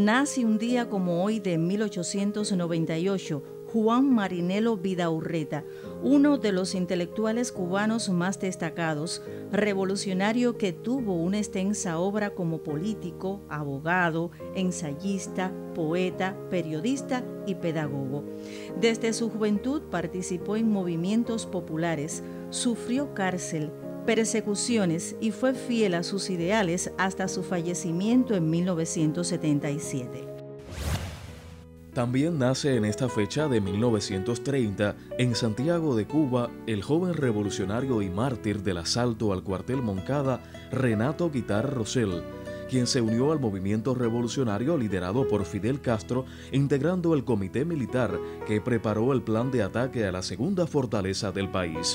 Nace un día como hoy de 1898 Juan Marinelo Vidaurreta, uno de los intelectuales cubanos más destacados, revolucionario que tuvo una extensa obra como político, abogado, ensayista, poeta, periodista y pedagogo. Desde su juventud participó en movimientos populares, sufrió cárcel, persecuciones y fue fiel a sus ideales hasta su fallecimiento en 1977. También nace en esta fecha de 1930, en Santiago de Cuba, el joven revolucionario y mártir del asalto al cuartel Moncada, Renato Guitar Rosell, quien se unió al movimiento revolucionario liderado por Fidel Castro, integrando el comité militar que preparó el plan de ataque a la segunda fortaleza del país.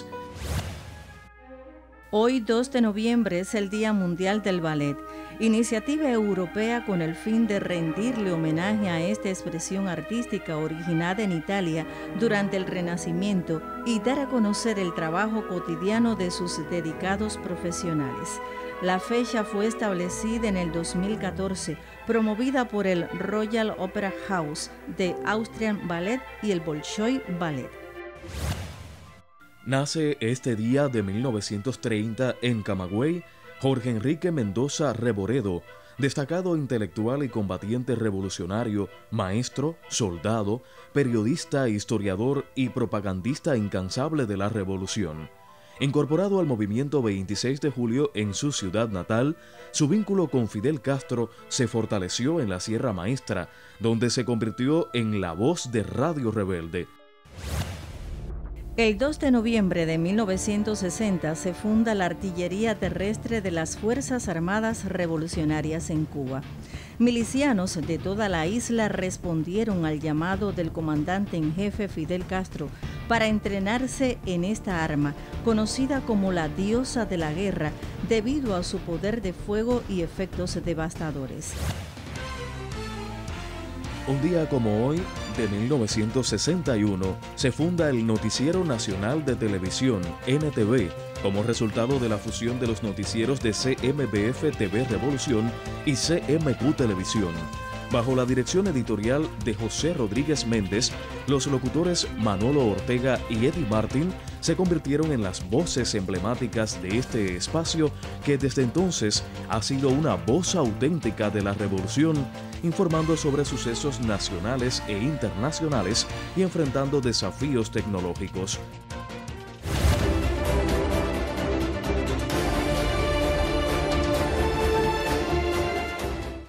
Hoy, 2 de noviembre, es el Día Mundial del Ballet, iniciativa europea con el fin de rendirle homenaje a esta expresión artística originada en Italia durante el Renacimiento y dar a conocer el trabajo cotidiano de sus dedicados profesionales. La fecha fue establecida en el 2014, promovida por el Royal Opera House de Austrian Ballet y el Bolshoi Ballet. Nace este día de 1930 en Camagüey Jorge Enrique Mendoza Reboredo, destacado intelectual y combatiente revolucionario, maestro, soldado, periodista, historiador y propagandista incansable de la revolución. Incorporado al movimiento 26 de julio en su ciudad natal, su vínculo con Fidel Castro se fortaleció en la Sierra Maestra, donde se convirtió en la voz de Radio Rebelde. El 2 de noviembre de 1960 se funda la Artillería Terrestre de las Fuerzas Armadas Revolucionarias en Cuba. Milicianos de toda la isla respondieron al llamado del comandante en jefe Fidel Castro para entrenarse en esta arma, conocida como la diosa de la guerra, debido a su poder de fuego y efectos devastadores. Un día como hoy, de 1961, se funda el Noticiero Nacional de Televisión, NTV, como resultado de la fusión de los noticieros de CMBF TV Revolución y CMQ Televisión. Bajo la dirección editorial de José Rodríguez Méndez, los locutores Manolo Ortega y Eddie Martin se convirtieron en las voces emblemáticas de este espacio que desde entonces ha sido una voz auténtica de la revolución, informando sobre sucesos nacionales e internacionales y enfrentando desafíos tecnológicos.